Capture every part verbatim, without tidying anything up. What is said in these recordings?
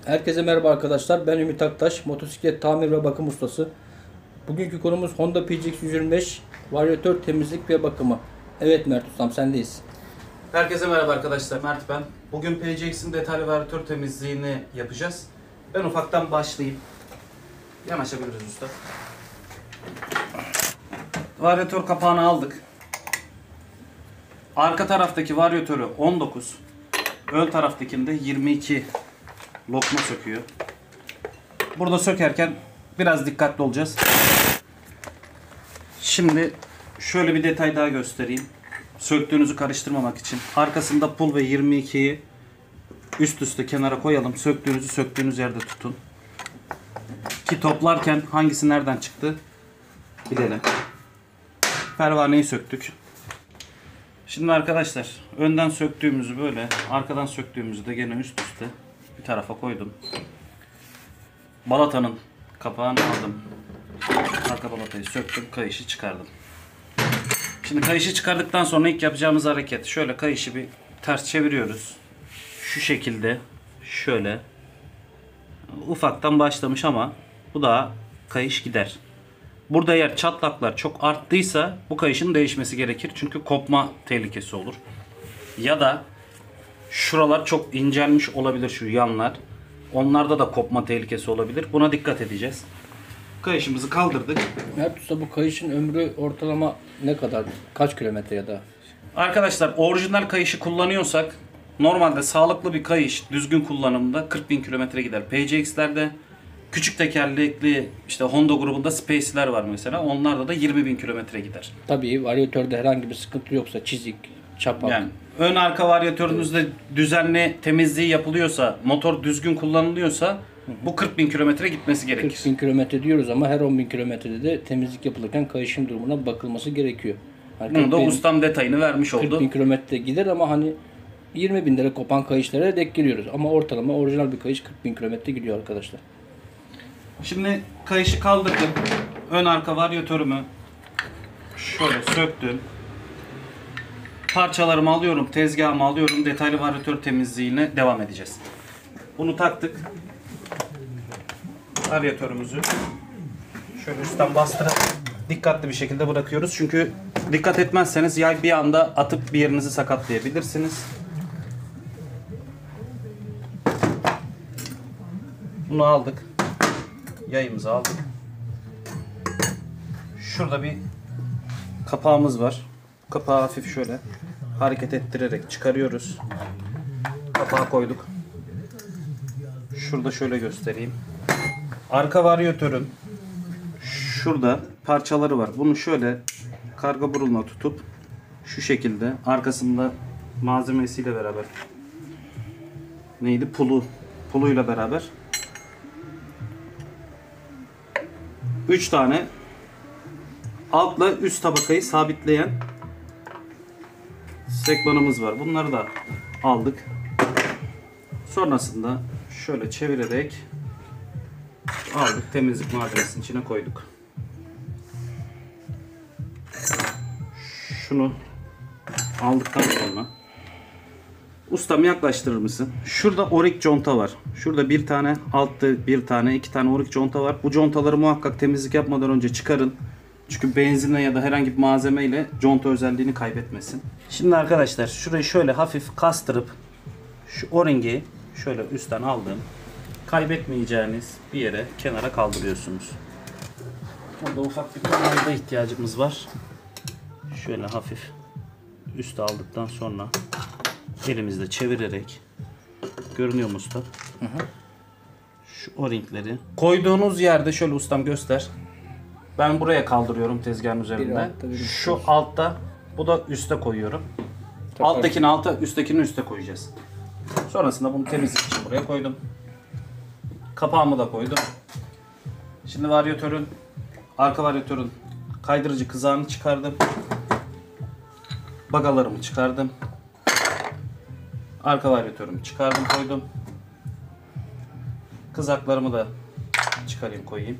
Herkese merhaba arkadaşlar. Ben Ümit Aktaş, motosiklet tamir ve bakım ustası. Bugünkü konumuz Honda P C X yüz yirmi beş varyatör temizlik ve bakımı. Evet Mert Ustam, sendeyiz. Herkese merhaba arkadaşlar, Mert ben. Bugün P C X'in detaylı varyatör temizliğini yapacağız. Ben ufaktan başlayayım. Yanaşabiliriz usta. Varyatör kapağını aldık. Arka taraftaki varyatörü on dokuz, ön taraftakinde yirmi iki lokma söküyor. Burada sökerken biraz dikkatli olacağız. Şimdi şöyle bir detay daha göstereyim. Söktüğünüzü karıştırmamak için. Arkasında pul ve yirmi ikiyi üst üste kenara koyalım. Söktüğünüzü söktüğünüz yerde tutun. Ki toplarken hangisi nereden çıktı bilelim. Pervaneyi söktük. Şimdi arkadaşlar önden söktüğümüzü böyle, arkadan söktüğümüzü de gene üst üste bir tarafa koydum. Balatanın kapağını aldım. Arka balatayı söktüm, kayışı çıkardım. Şimdi kayışı çıkardıktan sonra ilk yapacağımız hareket, şöyle kayışı bir ters çeviriyoruz. Şu şekilde, şöyle. Ufaktan başlamış ama bu daha kayış gider. Burada eğer çatlaklar çok arttıysa bu kayışın değişmesi gerekir. Çünkü kopma tehlikesi olur. Ya da şuralar çok incelmiş olabilir, şu yanlar. Onlarda da kopma tehlikesi olabilir. Buna dikkat edeceğiz. Kayışımızı kaldırdık. Mert Usta, bu kayışın ömrü ortalama ne kadar? Kaç kilometre ya da? Arkadaşlar orijinal kayışı kullanıyorsak normalde sağlıklı bir kayış düzgün kullanımda kırk bin kilometre gider. P C X'lerde küçük tekerlekli işte Honda grubunda Space'ler var mesela. Onlarda da yirmi bin kilometre gider. Tabii varyatörde herhangi bir sıkıntı yoksa, çizik, çapak. Yani ön arka varyatörünüzde evet, düzenli temizliği yapılıyorsa, motor düzgün kullanılıyorsa bu kırk bin kilometre gitmesi gerekir. kırk bin kilometre diyoruz ama her on bin kilometrede de temizlik yapılırken kayışın durumuna bakılması gerekiyor. Yani Bunu da ustam detayını vermiş oldu. kırk bin kilometre gider ama hani yirmi bin lira kopan kayışlara denk geliyoruz. Ama ortalama orijinal bir kayış kırk bin kilometre gidiyor arkadaşlar. Şimdi kayışı kaldırdım. Ön arka varyatörümü şöyle söktüm. Parçalarımı alıyorum, tezgahımı alıyorum. Detaylı varyatör temizliğine devam edeceğiz. Bunu taktık. Varyatörümüzü şöyle üstten bastırıp dikkatli bir şekilde bırakıyoruz. Çünkü dikkat etmezseniz yay bir anda atıp bir yerinizi sakatlayabilirsiniz. Bunu aldık. Yayımızı aldık. Şurada bir kapağımız var. Kapağı hafif şöyle hareket ettirerek çıkarıyoruz. Kapağı koyduk. Şurada şöyle göstereyim. Arka varyatörün şurada parçaları var. Bunu şöyle karga buruluna tutup şu şekilde arkasında malzemesiyle beraber, neydi, pulu puluyla beraber üç tane altla üst tabakayı sabitleyen sekmanımız var. Bunları da aldık. Sonrasında şöyle çevirerek aldık, temizlik malzemesinin içine koyduk. Şunu aldıktan sonra ustam yaklaştırır mısın? Şurada orik conta var. Şurada bir tane, altta bir tane, iki tane orik conta var. Bu contaları muhakkak temizlik yapmadan önce çıkarın. Çünkü benzinle ya da herhangi bir malzemeyle conta özelliğini kaybetmesin. Şimdi arkadaşlar şurayı şöyle hafif kastırıp şu o-ringi şöyle üstten aldım. Kaybetmeyeceğiniz bir yere kenara kaldırıyorsunuz. Burada ufak bir tornavida ihtiyacımız var. Şöyle hafif üste aldıktan sonra elimizde çevirerek, görünüyor mu usta? Hı hı. Şu o-ringleri koyduğunuz yerde şöyle ustam göster. Ben buraya kaldırıyorum tezgahın üzerinde. Altta, şu altta, bu da üste koyuyorum. Tabii. Alttakini alta, üsttekini üste koyacağız. Sonrasında bunu temizlik için buraya koydum. Kapağımı da koydum. Şimdi varyatörün, arka varyatörün kaydırıcı kızağını çıkardım. Bagalarımı çıkardım. Arka varyatörümü çıkardım, koydum. Kızaklarımı da çıkarayım, koyayım.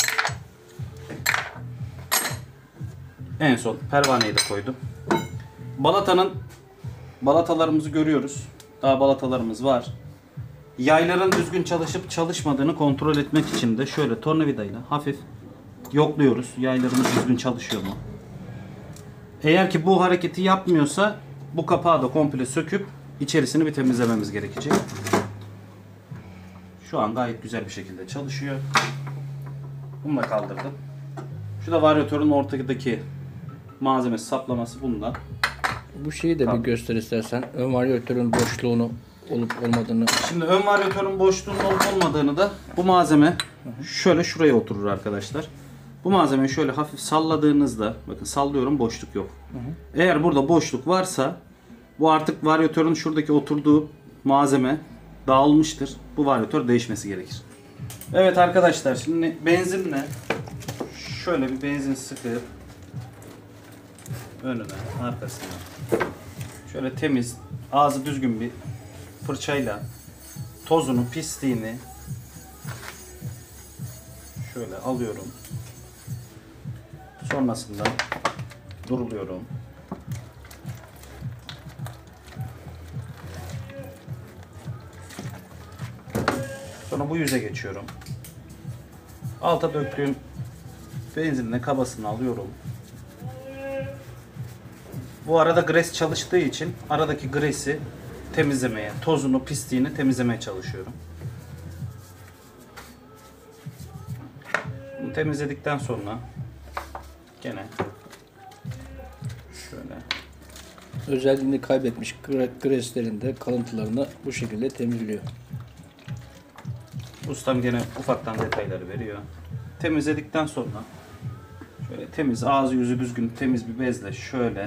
En son pervaneyi de koydum. Balatanın balatalarımızı görüyoruz. Daha balatalarımız var. Yayların düzgün çalışıp çalışmadığını kontrol etmek için de şöyle tornavidayla hafif yokluyoruz. Yaylarımız düzgün çalışıyor mu? Eğer ki bu hareketi yapmıyorsa bu kapağı da komple söküp içerisini bir temizlememiz gerekecek. Şu an gayet güzel bir şekilde çalışıyor. Bunu da kaldırdım. Şu da varyatörün ortadaki malzeme saplaması bundan. Bu şeyi de Tamam. bir göster istersen. Ön varyatörün boşluğunu olup olmadığını. Şimdi ön varyatörün boşluğunun olup olmadığını da bu malzeme şöyle şuraya oturur arkadaşlar. Bu malzemeyi şöyle hafif salladığınızda, bakın sallıyorum, boşluk yok. Hı hı. Eğer burada boşluk varsa bu artık varyatörün şuradaki oturduğu malzeme dağılmıştır. Bu varyatör değişmesi gerekir. Evet arkadaşlar, şimdi benzinle şöyle bir benzin sıkıp önüne, arkasına şöyle temiz, ağzı düzgün bir fırçayla tozunu, pisliğini şöyle alıyorum. Sonrasında duruluyorum. Sonra bu yüze geçiyorum. Alta döktüğüm benzinle kabasını alıyorum. Bu arada gres çalıştığı için aradaki gresi temizlemeye, tozunu, pisliğini temizlemeye çalışıyorum. Bunu temizledikten sonra gene şöyle Özelliğini kaybetmiş gre- greslerinde kalıntılarını bu şekilde temizliyor. ustam gene ufaktan detayları veriyor. Temizledikten sonra şöyle temiz, ağzı yüzü düzgün temiz bir bezle şöyle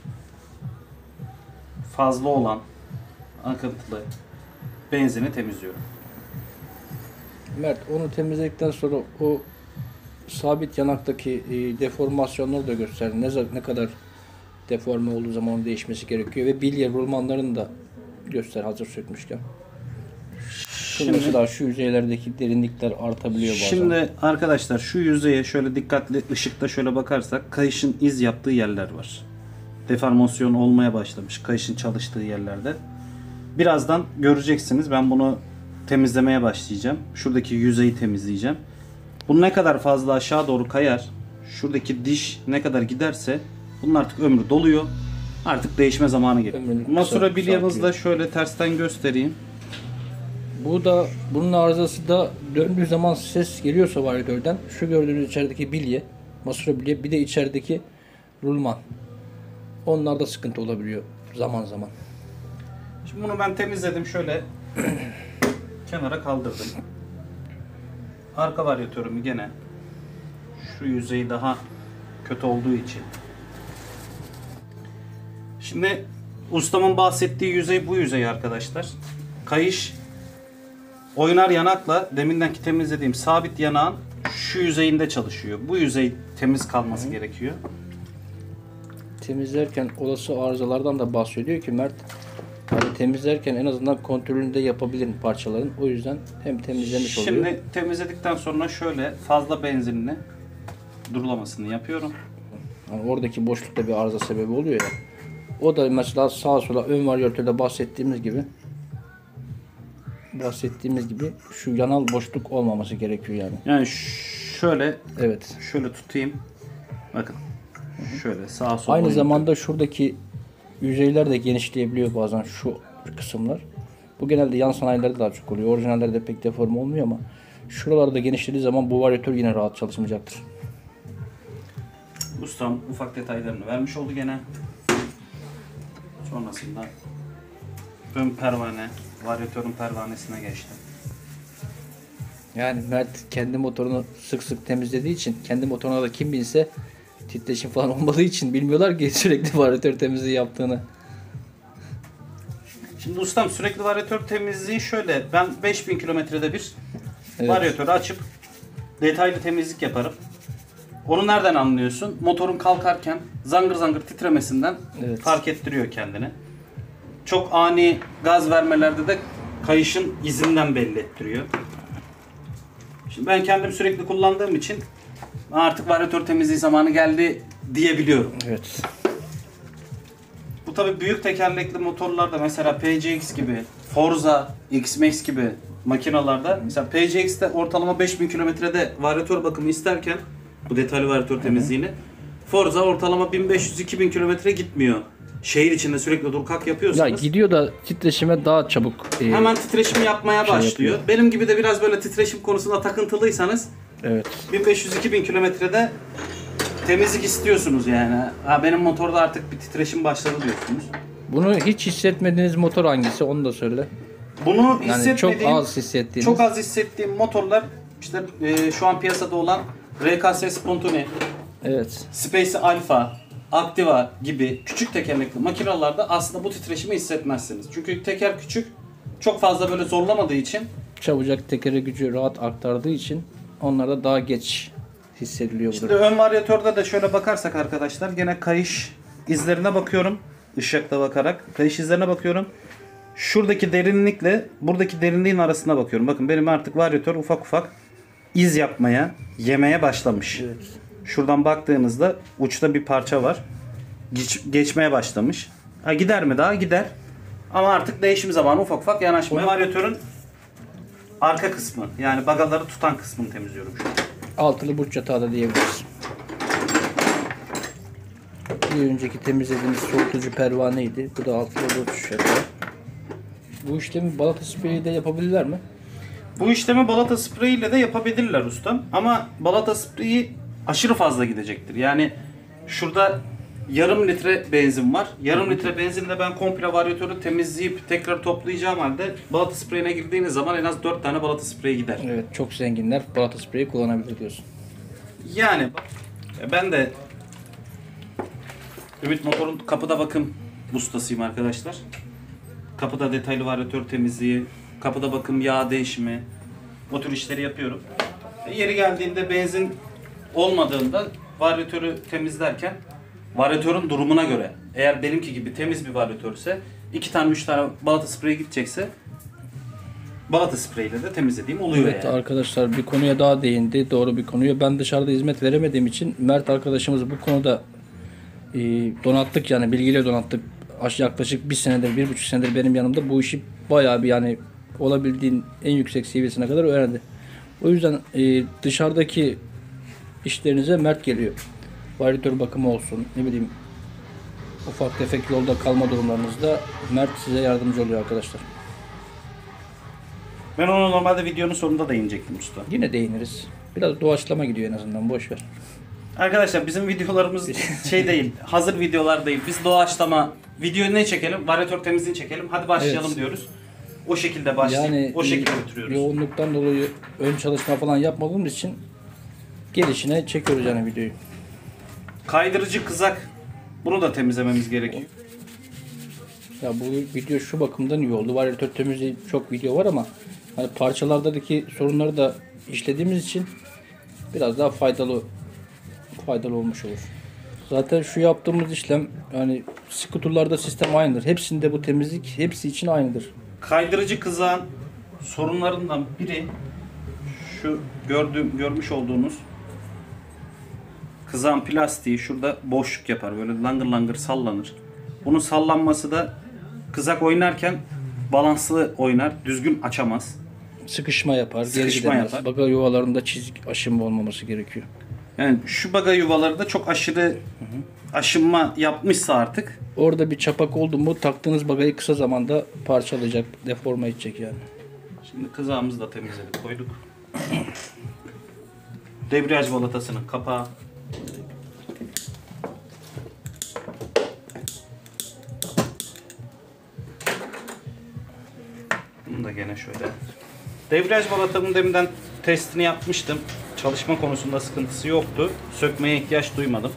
fazla olan akıntılı benzini temizliyorum. Mert, onu temizledikten sonra o sabit yanaktaki e, deformasyonları da göster. Ne, za- ne kadar deforme olduğu zaman onun değişmesi gerekiyor ve bilye rulmanlarını da göster hazır sökmüşken. Şu Şimdi- mesela şu yüzeylerdeki derinlikler artabiliyor bazen. Şimdi arkadaşlar şu yüzeye şöyle dikkatli ışıkta şöyle bakarsak kayışın iz yaptığı yerler var. Deformasyon olmaya başlamış kayışın çalıştığı yerlerde. Birazdan göreceksiniz, ben bunu temizlemeye başlayacağım. Şuradaki yüzeyi temizleyeceğim. Bu ne kadar fazla aşağı doğru kayar, şuradaki diş ne kadar giderse bunun artık ömrü doluyor. Artık değişme zamanı geliyor. Ömrünü kısa- Masura bilyamızla kısaltıyor. şöyle tersten göstereyim. Bu da bunun arızası da döndüğü zaman ses geliyorsa varyatörden şu gördüğünüz içerideki bilye, masura bilye, bir de içerideki rulman. Onlarda sıkıntı olabiliyor zaman zaman. Şimdi bunu ben temizledim, şöyle kenara kaldırdım. Arka varyatörümü gene şu yüzeyi daha kötü olduğu için. Şimdi ustamın bahsettiği yüzey bu yüzey arkadaşlar. Kayış oynar yanakla demindenki temizlediğim sabit yanağın şu yüzeyinde çalışıyor. Bu yüzey temiz kalması gerekiyor. Temizlerken olası arızalardan da bahsediyor ki Mert. Yani temizlerken en azından kontrolünü de yapabilirim parçaların. O yüzden hem temizlemiş oluyor. Şimdi temizledikten sonra şöyle fazla benzinli durulamasını yapıyorum. Yani oradaki boşlukta bir arıza sebebi oluyor ya. O da mesela sağa sola ön varyatörde bahsettiğimiz gibi bahsettiğimiz gibi şu yanal boşluk olmaması gerekiyor yani. Yani şöyle Evet. şöyle tutayım. Bakın. Şöyle sağa sola. Aynı oynatın. zamanda şuradaki yüzeyler de genişleyebiliyor bazen şu kısımlar. Bu genelde yan sanayilerde daha çok oluyor. Orijinallerde pek deforme olmuyor ama şuralarda genişlediği zaman bu varyatör yine rahat çalışmayacaktır. Ustam ufak detaylarını vermiş oldu gene. Sonrasında ön pervane, varyatörün pervanesine geçtim. Yani Mert kendi motorunu sık sık temizlediği için, kendi motoruna da kim binse titreşim falan olmadığı için bilmiyorlar ki sürekli varyatör temizliği yaptığını. Şimdi ustam sürekli varyatör temizliği şöyle. Ben beş bin kilometrede bir Evet. varyatörü açıp detaylı temizlik yaparım. Onu nereden anlıyorsun? Motorun kalkarken zangır zangır titremesinden Evet. fark ettiriyor kendini. Çok ani gaz vermelerde de kayışın izinden belli ettiriyor. Şimdi ben kendim sürekli kullandığım için artık varyatör temizliği zamanı geldi diyebiliyorum. Evet. Bu tabii büyük tekerlekli motorlarda mesela P C X gibi, Forza, X-Max gibi makinalarda mesela P C X'te ortalama beş bin kilometrede varyatör bakımı isterken bu detaylı varyatör temizliğini, Forza ortalama bin beş yüz iki bin kilometre gitmiyor. Şehir içinde sürekli dur kalk Ya yapıyorsanız gidiyor da titreşime daha çabuk. e, hemen titreşim yapmaya şey başlıyor. yapıyor. Benim gibi de biraz böyle titreşim konusunda takıntılıysanız Evet. bin beş yüz iki bin kilometrede temizlik istiyorsunuz yani. Ha, benim motorda artık bir titreşim başladı diyorsunuz. Bunu hiç hissetmediğiniz motor hangisi onu da söyle. Bunu Yani hissetmediğim, çok az hissettiğiniz. çok az hissettiğim motorlar işte e, şu an piyasada olan R K S Spontuni, Evet. Space Alpha, Activa gibi küçük tekerlekli makinalarda aslında bu titreşimi hissetmezsiniz. Çünkü teker küçük, çok fazla böyle zorlamadığı için Çabucak tekere gücü rahat aktardığı için onlarda daha geç hissediliyor bu Şimdi durum. ön varyatörde de şöyle bakarsak arkadaşlar gene kayış izlerine bakıyorum. Işıkla bakarak kayış izlerine bakıyorum. Şuradaki derinlikle buradaki derinliğin arasına bakıyorum. Bakın benim artık varyatör ufak ufak iz yapmaya, yemeye başlamış. Evet. Şuradan baktığınızda uçta bir parça var. Geç, geçmeye başlamış. Ha, gider mi daha? Gider. Ama artık değişim zamanı ufak ufak yanaşmaya. Varyatörün arka kısmı yani bagaları tutan kısmını temizliyorum şu an. Altılı burç yatağı da diyebiliriz. Bir önceki temizlediğimiz soğutucu pervaneydi. Bu da altılı burç yatağı. Bu işlemi balata spreyiyle yapabilirler mi? Bu işlemi balata spreyiyle de yapabilirler ustam. Ama balata spreyi aşırı fazla gidecektir. Yani şurada yarım litre benzin var. Yarım litre benzinle ben komple varyatörü temizleyip tekrar toplayacağım halde balata spreyine girdiğiniz zaman en az dört tane balata spreyi gider. Evet, çok zenginler balata spreyi kullanabilir diyorsun. Yani ben de Ümit Motor'un kapıda bakım ustasıyım arkadaşlar. Kapıda detaylı varyatör temizliği, kapıda bakım, yağ değişimi, o tür işleri yapıyorum. E, yeri geldiğinde benzin olmadığında varyatörü temizlerken varyatörün durumuna göre, eğer benimki gibi temiz bir varyatörse iki tane üç tane balata spreyi gidecekse balata spreyiyle de temizlediğim oluyor Evet yani. arkadaşlar, bir konuya daha değindi. Doğru bir konuya. Ben dışarıda hizmet veremediğim için Mert arkadaşımız bu konuda e, donattık, yani bilgiyle donattık. Aş- Yaklaşık bir senedir, bir buçuk senedir benim yanımda bu işi bayağı bir, yani olabildiğin en yüksek seviyesine kadar öğrendi. O yüzden e, dışarıdaki işlerinize Mert geliyor. Varyatör bakımı olsun, ne bileyim ufak tefek yolda kalma durumlarınızda Mert size yardımcı oluyor arkadaşlar. Ben onu normalde videonun sonunda değinecektim usta. Yine değiniriz. Biraz doğaçlama gidiyor en azından, boş ver. Arkadaşlar bizim videolarımız şey değil, hazır videolar değil. Biz doğaçlama video ne çekelim? Varyatör temizliğini çekelim. Hadi başlayalım Evet. diyoruz. O şekilde başlayıp Yani o şekilde e, götürüyoruz. yoğunluktan dolayı ön çalışma falan yapmadığımız için gelişine çekiyoruz yani videoyu. Kaydırıcı kızak. Bunu da temizlememiz gerekiyor. Ya bu video şu bakımdan iyi oldu. Varyatör temizliği çok video var ama hani parçalardaki sorunları da işlediğimiz için biraz daha faydalı faydalı olmuş olur. Zaten şu yaptığımız işlem, yani skuturlarda sistem aynıdır. Hepsinde bu temizlik hepsi için aynıdır. Kaydırıcı kızağın sorunlarından biri şu gördüğüm görmüş olduğunuz kızağın plastiği şurada boşluk yapar. Böyle langır langır sallanır. Bunun sallanması da kızak oynarken balanslı oynar, düzgün açamaz. Sıkışma yapar, geri Sıkışma gidemez. yapar. Baga yuvalarında çizik aşınma olmaması gerekiyor. Yani şu baga yuvaları da çok aşırı aşınma yapmışsa artık Orada bir çapak oldu mu taktığınız bagayı kısa zamanda parçalayacak, deforme edecek yani. şimdi kızağımızı da temizledik, koyduk. Debriyaj balatasının kapağı. Bunu da gene şöyle. Debriyaj balatamın deminden testini yapmıştım. Çalışma konusunda sıkıntısı yoktu. Sökmeye ihtiyaç duymadım.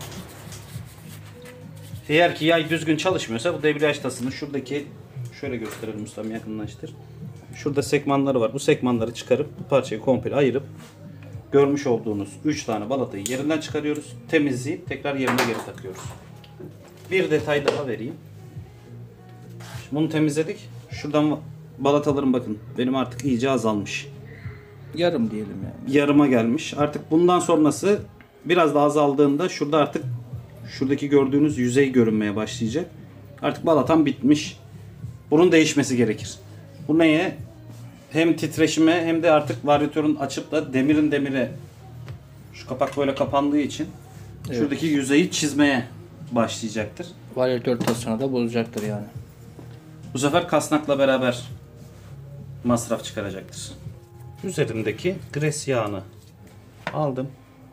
Eğer ki yay düzgün çalışmıyorsa bu debriyaj tasının şuradaki, şöyle gösterelim ustam, yakınlaştır. Şurada sekmanları var. Bu sekmanları çıkarıp bu parçayı komple ayırıp görmüş olduğunuz üç tane balatayı yerinden çıkarıyoruz. Temizleyip tekrar yerine geri takıyoruz. Bir detay daha vereyim. Şimdi bunu temizledik. Şuradan balatalarım bakın benim artık iyice azalmış. Yarım diyelim yani. Yarıma gelmiş. Artık bundan sonrası biraz daha azaldığında şurada artık şuradaki gördüğünüz yüzey görünmeye başlayacak. Artık balatan bitmiş. Bunun değişmesi gerekir. Bu neye? Hem titreşime hem de artık varyatörün açıp da demirin demire, şu kapak böyle kapandığı için Evet. şuradaki yüzeyi çizmeye başlayacaktır. Varyatör tasını da bozacaktır yani. Bu sefer kasnakla beraber masraf çıkaracaktır. Üzerindeki gres yağını aldım.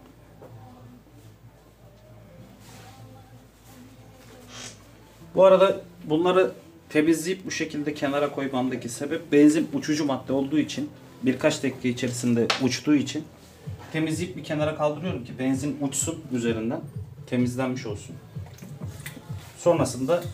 Bu arada bunları temizleyip bu şekilde kenara koymamdaki sebep, benzin uçucu madde olduğu için, birkaç dakika içerisinde uçtuğu için temizleyip bir kenara kaldırıyorum ki benzin uçsun üzerinden, temizlenmiş olsun. Sonrasında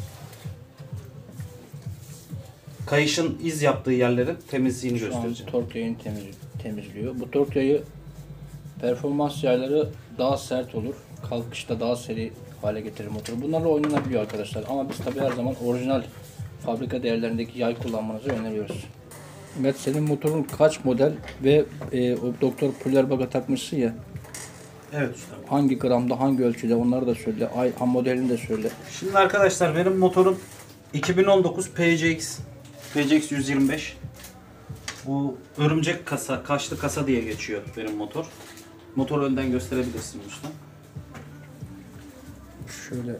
kayışın iz yaptığı yerlerin temizliğini Şu an göstereceğim. tork yayını temiz, temizliyor. Bu tork yayı performans yayları daha sert olur. Kalkışta daha seri hale getirir motoru. Bunlarla oynanabiliyor arkadaşlar. Ama biz tabii her zaman orijinal fabrika değerlerindeki yay kullanmanızı öneriyoruz. Mert, senin motorun kaç model ve e, o Doktor Pullerbaga takmışsın ya. Evet usta. Hangi gramda, hangi ölçüde, onları da söyle. Ay, ha, modelini de söyle. Şimdi arkadaşlar benim motorum iki bin on dokuz P C X P C X yüz yirmi beş. Bu örümcek kasa, kaşlı kasa diye geçiyor benim motor. Motoru önden gösterebilirsin usta. Şöyle.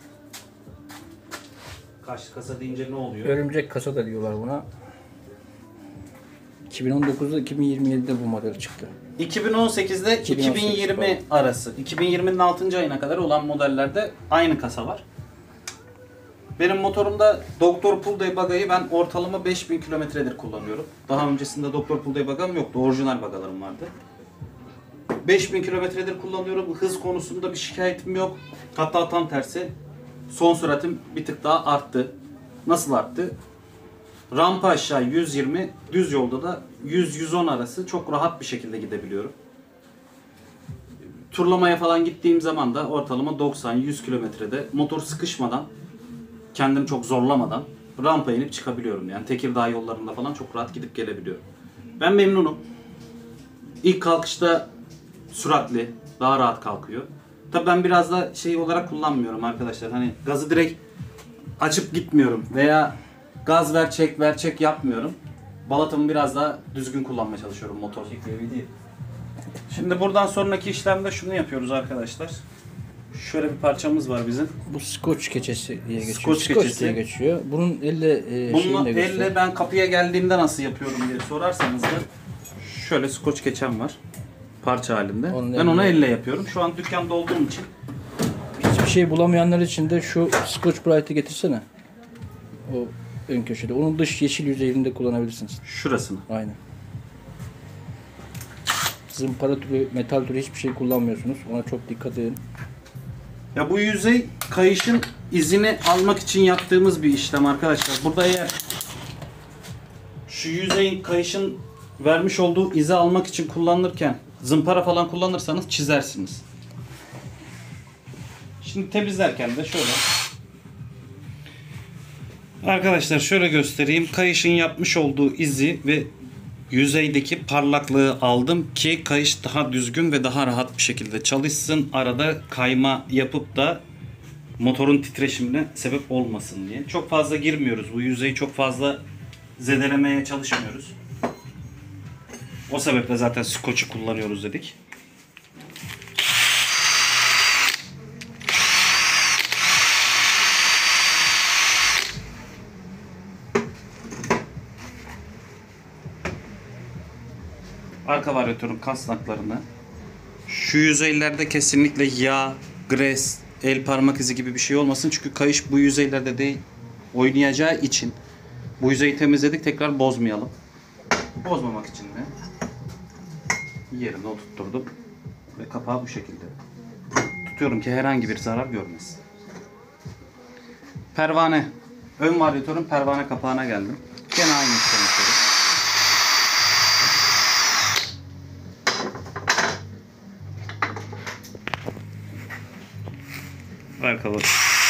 Kaşlı kasa deyince ne oluyor? Örümcek kasa da diyorlar buna. iki bin on dokuzda iki bin yirmi yedide bu model çıktı. iki bin on sekizde iki bin on sekiz iki bin yirmi arası, iki bin yirminin altıncı ayına kadar olan modellerde aynı kasa var. Benim motorumda Doktor Pullerbaga'yı ben ortalama beş bin kilometredir kullanıyorum. Daha öncesinde Doktor Pullerbaga'm yoktu, orijinal bagalarım vardı. beş bin kilometredir kullanıyorum. Hız konusunda bir şikayetim yok. Hatta tam tersi, son süratim bir tık daha arttı. Nasıl arttı? Rampa aşağı yüz yirmi, düz yolda da yüz yüz on arası çok rahat bir şekilde gidebiliyorum. Turlamaya falan gittiğim zaman da ortalama doksan yüz kilometrede motor sıkışmadan, kendimi çok zorlamadan rampa inip çıkabiliyorum. Yani Tekirdağ yollarında falan çok rahat gidip gelebiliyorum. Ben memnunum. İlk kalkışta süratli, daha rahat kalkıyor. Tabii ben biraz da şey olarak kullanmıyorum arkadaşlar. Hani gazı direkt açıp gitmiyorum veya gaz ver çek ver çek yapmıyorum. Balatamı biraz daha düzgün kullanmaya çalışıyorum motor. Şimdi buradan sonraki işlemde şunu yapıyoruz arkadaşlar. Şöyle bir parçamız var bizim. Bu Scotch keçesi diye geçiyor. Scotch Scotch keçesi. diye geçiyor. Bunun elle e, Bunu şeyini de göster. elle ben kapıya geldiğimde nasıl yapıyorum diye sorarsanız da şöyle Scotch keçem var. Parça halinde. Onun ben onu elle- elle yapıyorum. Şu an dükkanda olduğum için. Hiçbir şey bulamayanlar için de şu Scotch Brite'i getirsene. O ön köşede. Onun dış yeşil yüzeyinde kullanabilirsiniz. Şurasını. Aynen. Zımpara türü, metal türü hiçbir şey kullanmıyorsunuz. Ona çok dikkat edin. Ya bu yüzey kayışın izini almak için yaptığımız bir işlem arkadaşlar. Burada eğer şu yüzeyin kayışın vermiş olduğu izi almak için kullanırken zımpara falan kullanırsanız çizersiniz. Şimdi temizlerken de şöyle. Arkadaşlar şöyle göstereyim. Kayışın yapmış olduğu izi ve yüzeydeki parlaklığı aldım ki kayış daha düzgün ve daha rahat bir şekilde çalışsın. Arada kayma yapıp da motorun titreşimine sebep olmasın diye. Çok fazla girmiyoruz. Bu yüzeyi çok fazla zedelemeye çalışmıyoruz. O sebeple zaten Scotch'u kullanıyoruz dedik. Arka varyatörün kasnaklarını, şu yüzeylerde kesinlikle yağ, gres, el parmak izi gibi bir şey olmasın. Çünkü kayış bu yüzeylerde değil oynayacağı için bu yüzeyi temizledik, tekrar bozmayalım. Bozmamak için de yerine oturtturdum ve kapağı bu şekilde tutuyorum ki herhangi bir zarar görmesin. Pervane, ön varyatörün pervane kapağına geldim. Gene aynı işlemi yapıyorum. Arka var.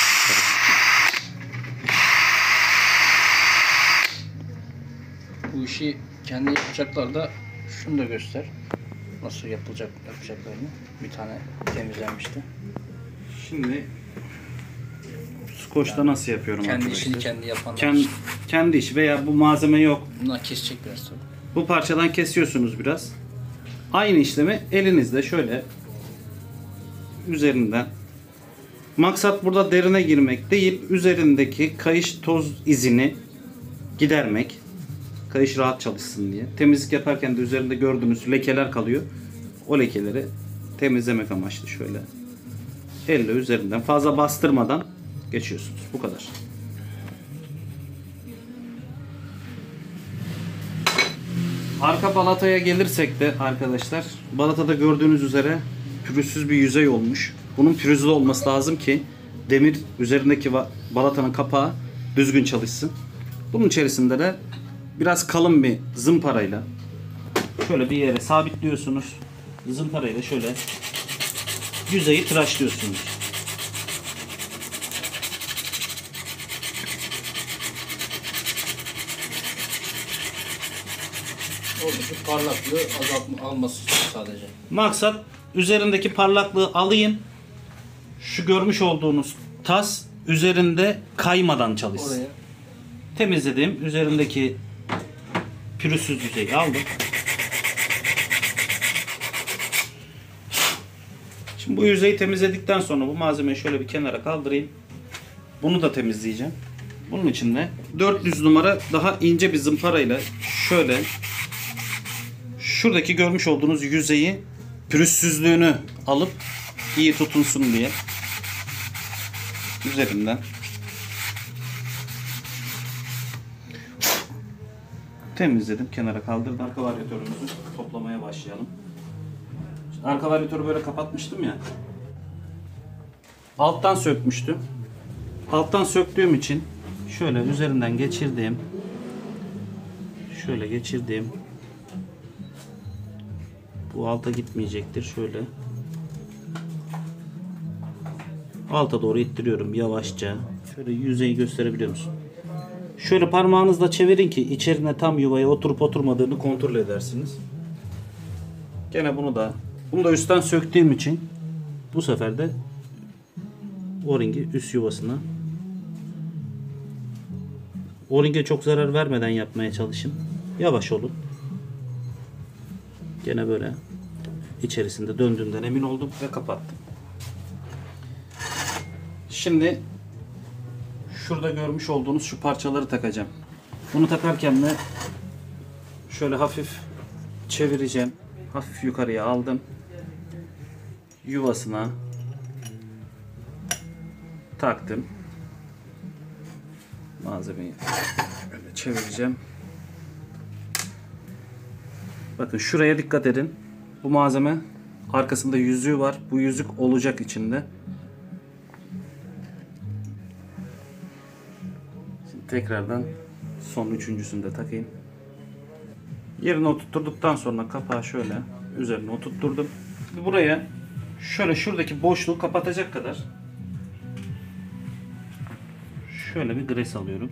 Bu işi kendi yapacaklar da şunu da göster. Nasıl yapılacak yapacaklarını. Bir tane temizlenmişti. Şimdi Skoç'ta nasıl yapıyorum Kendi arkadaşlar? işini kendi yapanlar Kendi, için. kendi işi veya bu malzeme yok. Bunlar kesecek biraz tabii. Bu parçadan kesiyorsunuz biraz. Aynı işlemi elinizde şöyle üzerinden. Maksat burada derine girmek değil, üzerindeki kayış toz izini gidermek. Kayış rahat çalışsın diye. Temizlik yaparken de üzerinde gördüğünüz lekeler kalıyor. O lekeleri temizlemek amaçlı şöyle. Elle üzerinden fazla bastırmadan geçiyorsunuz. Bu kadar. Arka balataya gelirsek de arkadaşlar, balatada gördüğünüz üzere pürüzsüz bir yüzey olmuş. Bunun pürüzlü olması lazım ki demir üzerindeki balatanın kapağı düzgün çalışsın. Bunun içerisinde de biraz kalın bir zımparayla şöyle bir yere sabitliyorsunuz. Zımparayla şöyle yüzeyi tıraşlıyorsunuz. Oradaki parlaklığı azaltma alması için sadece. Maksat üzerindeki parlaklığı alayım. Şu görmüş olduğunuz tas üzerinde kaymadan çalışsın. Oraya Temizledim. Üzerindeki pürüzsüz yüzeyi aldım. Şimdi bu yüzeyi temizledikten sonra bu malzemeyi şöyle bir kenara kaldırayım. Bunu da temizleyeceğim. Bunun için de dört yüz numara daha ince bir zımparayla şöyle şuradaki görmüş olduğunuz yüzeyi pürüzsüzlüğünü alıp iyi tutunsun diye üzerinden temizledim. Kenara kaldırdım. Arka varyatörümüzü toplamaya başlayalım. Şimdi arka varyatörü böyle kapatmıştım ya. Alttan sökmüştüm. Alttan söktüğüm için şöyle üzerinden geçirdiğim şöyle geçirdiğim bu alta gitmeyecektir. Şöyle alta doğru ittiriyorum yavaşça. Şöyle yüzeyi gösterebiliyor musun? Şöyle parmağınızla çevirin ki içerine tam yuvaya oturup oturmadığını kontrol edersiniz. Gene bunu da bunu da üstten söktüğüm için bu sefer de o-ringi üst yuvasına, o-ringe çok zarar vermeden yapmaya çalışın. Yavaş olun. Gene böyle içerisinde döndüğünden emin oldum ve kapattım. Şimdi şurada görmüş olduğunuz şu parçaları takacağım. Bunu takarken de şöyle hafif çevireceğim. Hafif yukarıya aldım. Yuvasına taktım. Malzemeyi böyle çevireceğim. Bakın şuraya dikkat edin. Bu malzeme arkasında yüzüğü var. Bu yüzük olacak içinde. Şimdi tekrardan son üçüncüsünü de takayım. Yerine oturtturduktan sonra kapağı şöyle üzerine oturtturdum. Şimdi buraya şöyle şuradaki boşluğu kapatacak kadar şöyle bir gres alıyorum.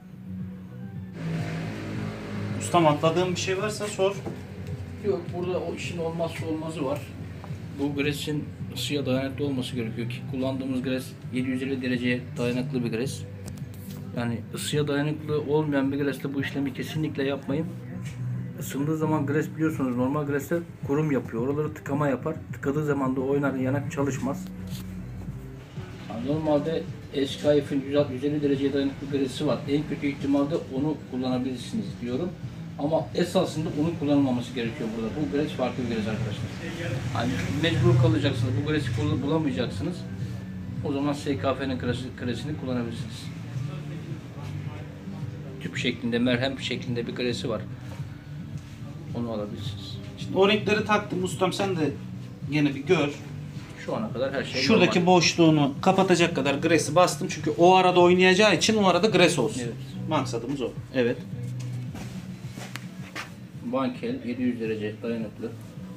Ustam atladığım bir şey varsa sor. yok, burada o işin olmazsa olmazı var. Bu gresin ısıya dayanıklı olması gerekiyor ki kullandığımız gres yedi yüz elli dereceye dayanıklı bir gres. Yani ısıya dayanıklı olmayan bir gresle bu işlemi kesinlikle yapmayın. Isındığı zaman gres biliyorsunuz normal gresler kurum yapıyor. Oraları tıkama yapar. Tıkadığı zaman da oynar, yanak çalışmaz. Yani normalde S K F'in yüz elli dereceye dayanıklı gresi var. En kötü ihtimalde onu kullanabilirsiniz diyorum. Ama esasında onun kullanılmaması gerekiyor burada. Bu gres farklı bir gres arkadaşlar. Hani mecbur kalacaksınız. Bu gresi bulamayacaksınız. O zaman S K F'nin gresini kullanabilirsiniz. Tüp şeklinde, merhem şeklinde bir gresi var. Onu alabilirsiniz. Şimdi o renkleri taktım ustam, sen de gene bir gör. Şu ana kadar her şey Şuradaki normal. boşluğunu kapatacak kadar gresi bastım çünkü o arada oynayacağı için o arada gres olsun. Evet. Maksadımız o. Evet. Bankel yedi yüz derece dayanıklı.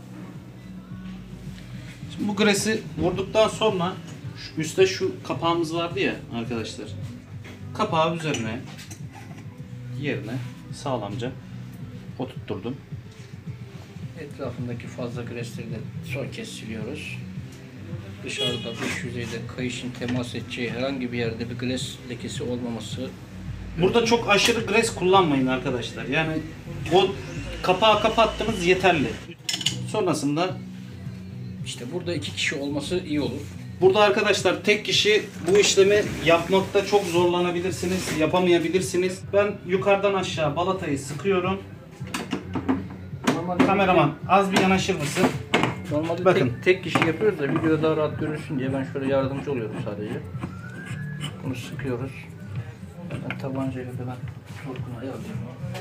Şimdi bu gresi vurduktan sonra şu üstte şu kapağımız vardı ya arkadaşlar. Kapağı üzerine yerine sağlamca oturtturdum. Etrafındaki fazla gresleri de son kez siliyoruz. dışarıda dış yüzeyde kayışın temas edeceği herhangi bir yerde bir gres lekesi olmaması. Burada çok aşırı gres kullanmayın arkadaşlar. Yani o kapağı kapattınız yeterli. Sonrasında İşte burada iki kişi olması iyi olur. burada arkadaşlar tek kişi bu işlemi yapmakta çok zorlanabilirsiniz, yapamayabilirsiniz. Ben yukarıdan aşağı balatayı sıkıyorum. Normalde Kameraman az bir yanaşır mısın? Normalde Bakın. tek, tek kişi yapıyoruz da videoda daha rahat görürsün diye ben şöyle yardımcı oluyorum sadece. Bunu sıkıyoruz. Ben tabancayla da ben torkunu ayarlıyorum.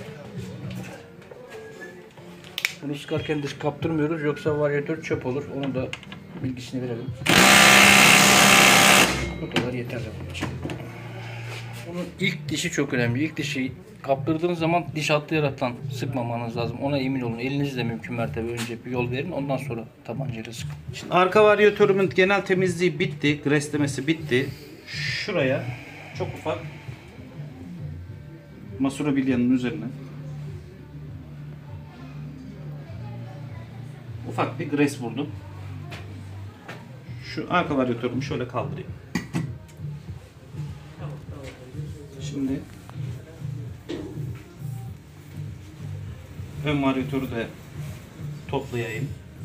Bunu sıkarken disk kaptırmıyoruz yoksa varyatör çöp olur. Onun da bilgisini verelim. Bu kadar yeterli bunun için. Bunun ilk dişi çok önemli. İlk dişi kaptırdığınız zaman diş atlayaraktan sıkmamanız lazım. Ona emin olun. Elinizle mümkün mertebe önce bir yol verin. Ondan sonra tabancayla sıkın. Şimdi arka varyatörümün genel temizliği bitti, greslemesi bitti. Şuraya çok ufak masura bilyanın üzerine ufak bir gres vurdum. Şu arka varyatörümü şöyle kaldırayım. Şimdi ön varyatörü de toplayayım.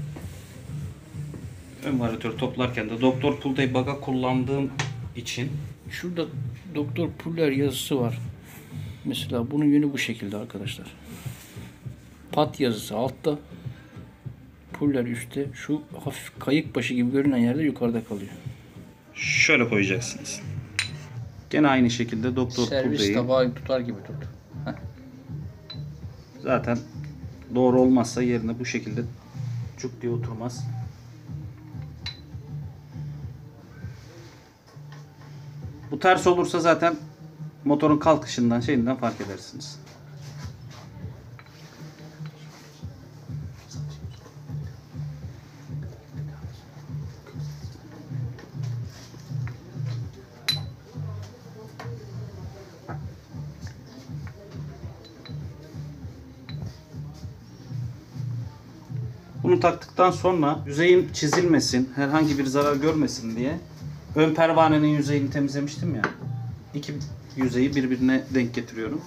Ön varyatörü toplarken de Doktor Pulday baga kullandığım için Şurada Doktor Puller yazısı var. Mesela bunun yönü bu şekilde arkadaşlar. Pat yazısı altta. Puller üstte. Şu hafif kayık başı gibi görünen yerde yukarıda kalıyor. şöyle koyacaksınız. Gene aynı şekilde Doktor Servis Pulday'ı tabağı tutar gibi tut. Heh. zaten doğru olmazsa yerine bu şekilde cuk diye oturmaz. Bu ters olursa zaten motorun kalkışından şeyinden fark edersiniz. Bunu taktıktan sonra yüzeyin çizilmesin, herhangi bir zarar görmesin diye ön pervanenin yüzeyini temizlemiştim ya. İki yüzeyi birbirine denk getiriyorum.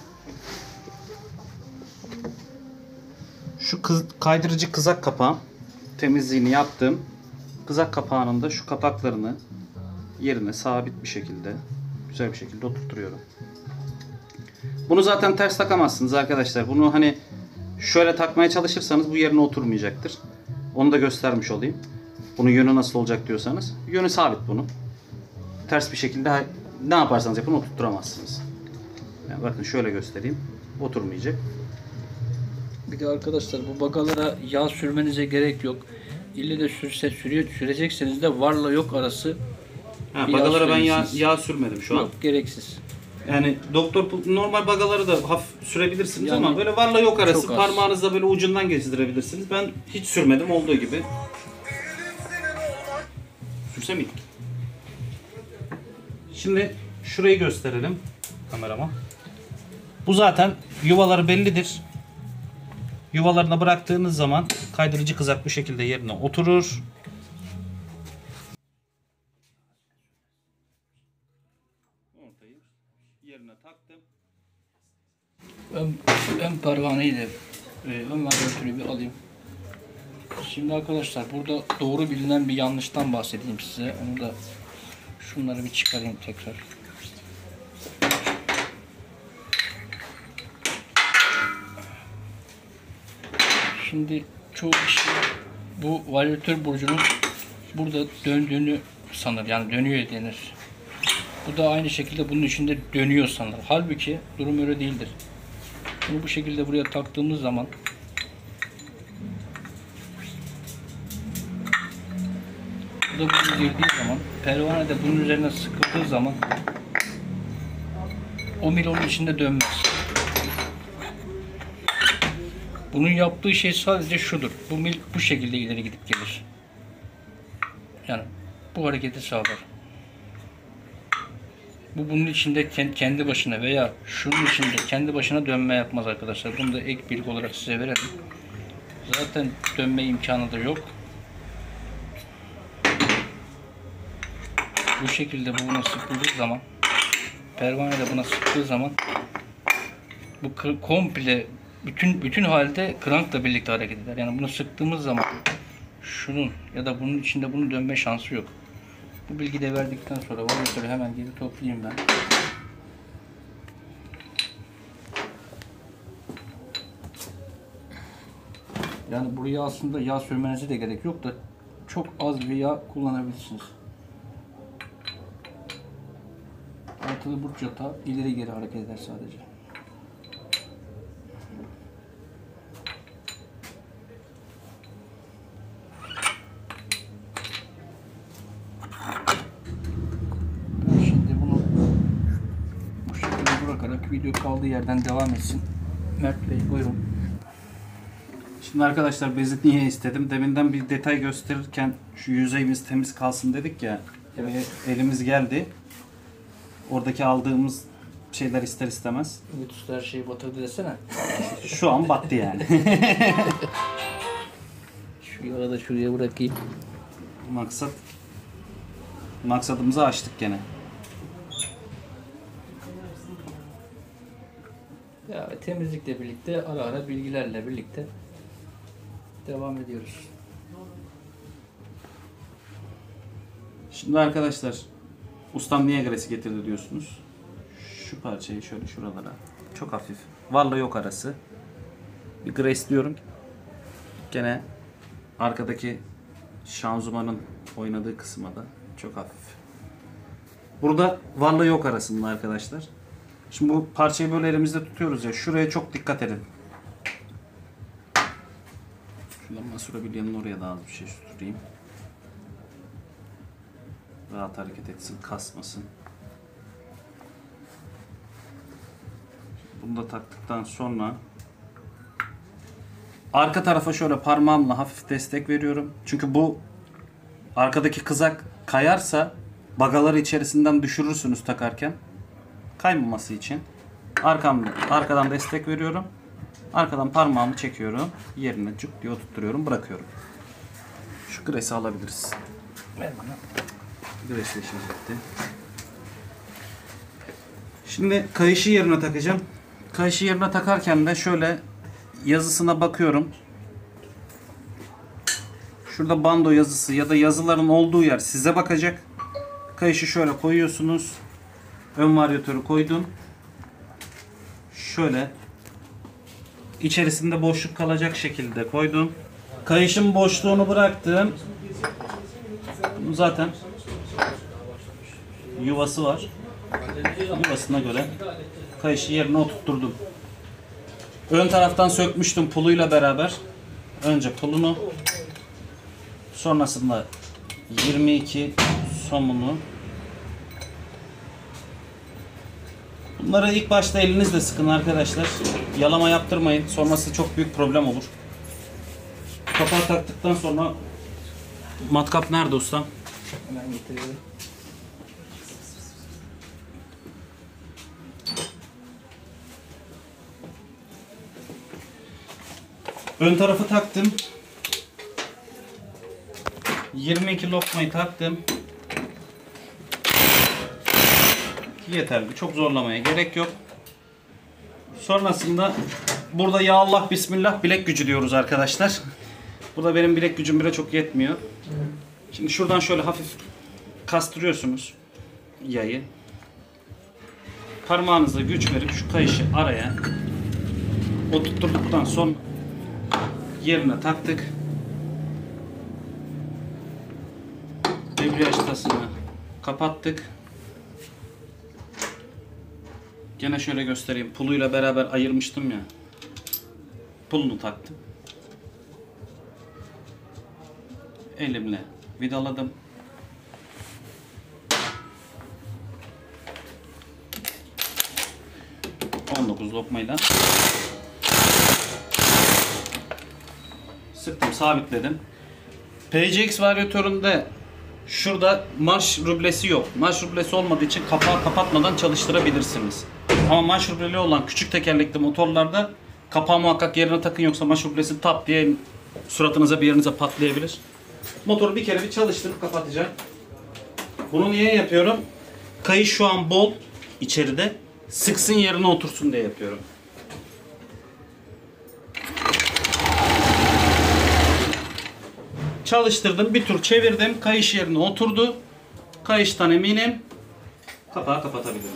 Şu kız, kaydırıcı kızak kapağı temizliğini yaptım. Kızak kapağının da şu kapaklarını yerine sabit bir şekilde, güzel bir şekilde oturtuyorum. Bunu zaten ters takamazsınız arkadaşlar. Bunu hani şöyle takmaya çalışırsanız bu yerine oturmayacaktır. Onu da göstermiş olayım. Bunun yönü nasıl olacak diyorsanız. Yönü sabit bunun. Ters bir şekilde ne yaparsanız yapın oturtturamazsınız. Yani bakın şöyle göstereyim. Oturmayacak. Bir de arkadaşlar bu bagalara yağ sürmenize gerek yok. İlle de sürse sürüyor, sürecekseniz de varla yok arası. Ha, bir yağ bagalara ben yağ, süreceksiniz. yağ sürmedim şu an. Yok, gereksiz. Yani doktor Pul- normal bagaları da hafif sürebilirsiniz Yani ama böyle varla yok arası çok az. parmağınızla böyle ucundan gezdirebilirsiniz. Ben hiç sürmedim olduğu gibi. Sürse miydik? Şimdi şurayı gösterelim kamerama. Bu zaten yuvaları bellidir. Yuvalarına bıraktığınız zaman kaydırıcı kızak bu şekilde yerine oturur. Ortayı yerine taktım. Ön, ön pervaneyi de e, ön varyatörü bir alayım. Şimdi arkadaşlar burada doğru bilinen bir yanlıştan bahsedeyim size. Onu da şunları bir çıkarayım tekrar. Şimdi çoğu kişi bu varyatör burcunun burada döndüğünü sanır. Yani dönüyor denir. Bu da aynı şekilde bunun içinde dönüyor sanır. Halbuki durum öyle değildir. Bunu bu şekilde buraya taktığımız zaman bu da bunu girdiği zaman pervane de bunun üzerine sıkıldığı zaman o mil onun içinde dönmez. Bunun yaptığı şey sadece şudur. Bu mil bu şekilde ileri gidip gelir. Yani bu hareketi sağlar. Bu bunun içinde kendi başına veya şunun içinde kendi başına dönme yapmaz arkadaşlar. Bunu da ek bilgi olarak size verelim. Zaten dönme imkanı da yok. bu şekilde bu buna sıkıldığı zaman, pervane de buna sıktığı zaman bu kı- komple bütün bütün halde krankla birlikte hareket eder. Yani bunu sıktığımız zaman şunun ya da bunun içinde bunun dönme şansı yok. Bu bilgiyi de verdikten sonra varyatörü hemen geri toplayayım ben. Yani buraya aslında yağ sürmenize de gerek yok da çok az bir yağ kullanabilirsiniz. Altılı burç yatağı ileri geri hareket eder sadece. Ben şimdi bunu bu şekilde bırakarak video kaldığı yerden devam etsin. Mert Bey buyurun. Şimdi arkadaşlar bezi niye istedim? Deminden bir detay gösterirken şu yüzeyimiz temiz kalsın dedik ya. Ve elimiz geldi. Oradaki aldığımız şeyler ister istemez. Ümit Usta her şeyi batırdı desene. Şu an battı yani. Şu yağı da şuraya bırakayım. Maksat maksadımızı aştık gene. Ya temizlikle birlikte ara ara bilgilerle birlikte devam ediyoruz. Şimdi arkadaşlar ustam niye gresi getirdi diyorsunuz. Şu parçayı şöyle şuralara çok hafif varla yok arası bir gres diyorum. Gene arkadaki şanzımanın oynadığı kısma da çok hafif. Burada varla yok arasında arkadaşlar. Şimdi bu parçayı böyle elimizde tutuyoruz ya, şuraya çok dikkat edin. Şuradan masurabilyanın oraya da az bir şey süreyim. Rahat hareket etsin, kasmasın. Bunu da taktıktan sonra arka tarafa şöyle parmağımla hafif destek veriyorum. Çünkü bu arkadaki kızak kayarsa bagaları içerisinden düşürürsünüz takarken. Kaymaması için arkamda, arkadan destek veriyorum. Arkadan parmağımı çekiyorum. Yerine cuk diye oturtuyorum, bırakıyorum. Şu gresi alabiliriz. Ver bana. Gresle işimiz bitti. Şimdi kayışı yerine takacağım. Kayışı yerine takarken de şöyle yazısına bakıyorum. Şurada bando yazısı ya da yazıların olduğu yer size bakacak. Kayışı şöyle koyuyorsunuz. Ön varyatörü koydum. Şöyle içerisinde boşluk kalacak şekilde koydum. Kayışın boşluğunu bıraktım. Bunun zaten yuvası var. Yuvasına göre kayışı yerine oturtturdum. Ön taraftan sökmüştüm puluyla beraber. Önce pulunu, sonrasında yirmi iki somunu. Bunları ilk başta elinizle sıkın arkadaşlar. Yalama yaptırmayın. Sonrası çok büyük problem olur. Kapağı taktıktan sonra matkap nerede ustam? Hemen getiriyorum. Ön tarafı taktım. yirmi iki lokmayı taktım. Yeterli. Çok zorlamaya gerek yok. Sonrasında burada ya Allah bismillah bilek gücü diyoruz arkadaşlar. Burada benim bilek gücüm bile çok yetmiyor. Şimdi şuradan şöyle hafif kastırıyorsunuz yayı. Parmağınızla güç verip şu kayışı araya oturtturduktan sonra yerine taktık. Debriyaj tasını kapattık. Gene şöyle göstereyim. Puluyla beraber ayırmıştım ya. Pulunu taktım. Elimle vidaladım. on dokuz lokmayla sıktım, sabitledim. P C X varyatöründe şurada marş rublesi yok. Marş rublesi olmadığı için kapağı kapatmadan çalıştırabilirsiniz. Ama marş rubleli olan küçük tekerlekli motorlarda kapağı muhakkak yerine takın, yoksa marş rublesi tap diye suratınıza bir yerinize patlayabilir. Motoru bir kere bir çalıştırıp kapatacağım. Bunu niye yapıyorum? Kayış şu an bol içeride. Sıksın yerine otursun diye yapıyorum. Çalıştırdım, bir tur çevirdim. Kayış yerine oturdu. Kayıştan eminim. Kapağı kapatabilirim.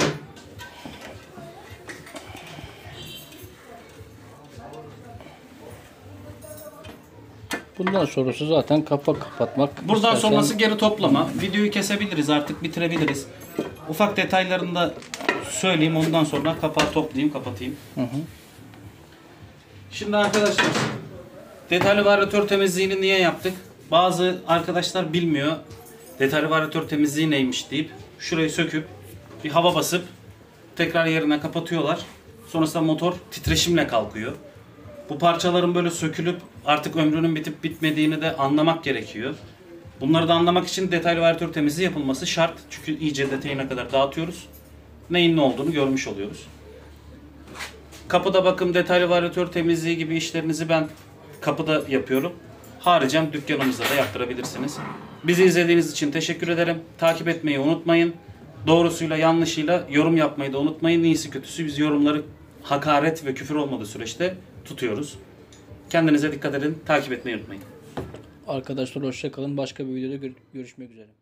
Bundan sonrası zaten kapak kapatmak. Buradan İstersen- sonrası geri toplama. Videoyu kesebiliriz, artık bitirebiliriz. Ufak detaylarını da söyleyeyim, ondan sonra kapağı toplayayım, kapatayım. Hı hı. Şimdi arkadaşlar, detaylı varyatör temizliğini niye yaptık? Bazı arkadaşlar bilmiyor. Detaylı varyatör temizliği neymiş deyip şurayı söküp bir hava basıp tekrar yerine kapatıyorlar. Sonrasında motor titreşimle kalkıyor. Bu parçaların böyle sökülüp artık ömrünün bitip bitmediğini de anlamak gerekiyor. Bunları da anlamak için detaylı varyatör temizliği yapılması şart. Çünkü iyice detayına kadar dağıtıyoruz. Neyin ne olduğunu görmüş oluyoruz. Kapıda bakım, detaylı varyatör temizliği gibi işlerinizi ben kapıda yapıyorum. Haricen dükkanımızda da yaptırabilirsiniz. Bizi izlediğiniz için teşekkür ederim. Takip etmeyi unutmayın. Doğrusuyla yanlışıyla yorum yapmayı da unutmayın. İyisi kötüsü biz yorumları hakaret ve küfür olmadığı süreçte tutuyoruz. Kendinize dikkat edin. Takip etmeyi unutmayın. Arkadaşlar hoşça kalın. Başka bir videoda gör- görüşmek üzere.